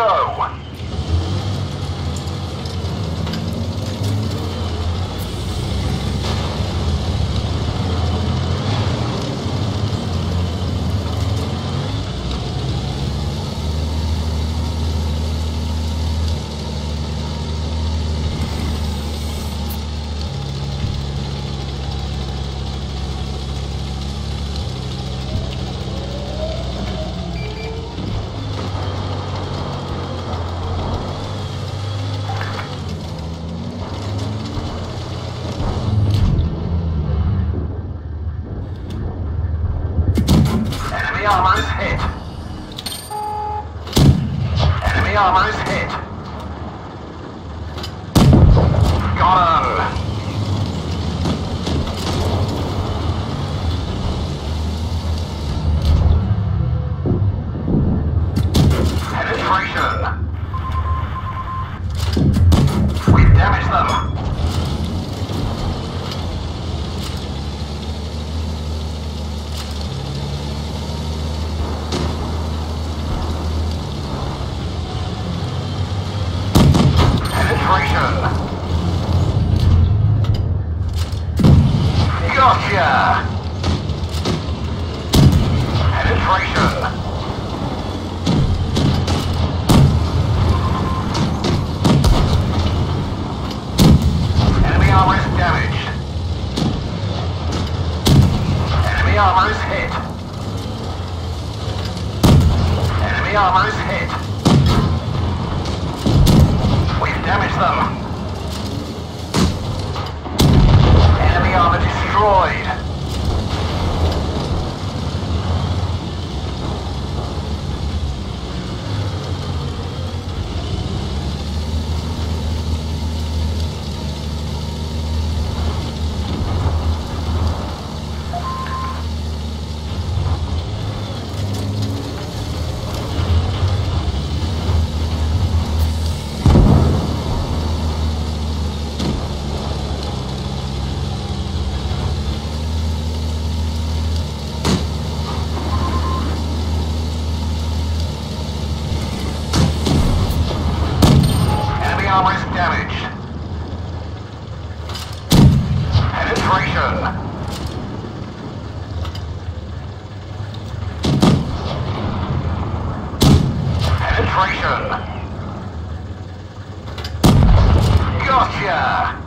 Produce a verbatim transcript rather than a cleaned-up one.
go. Enemy armor is hit. Enemy armor is hit. Got him. Penetration. We've damaged them. Gotcha! Penetration! Enemy armor is damaged. Enemy armor is hit. Enemy armor is hit. We've damaged them. Enemy armor destroyed. Armor is damaged. Penetration. Penetration. Gotcha.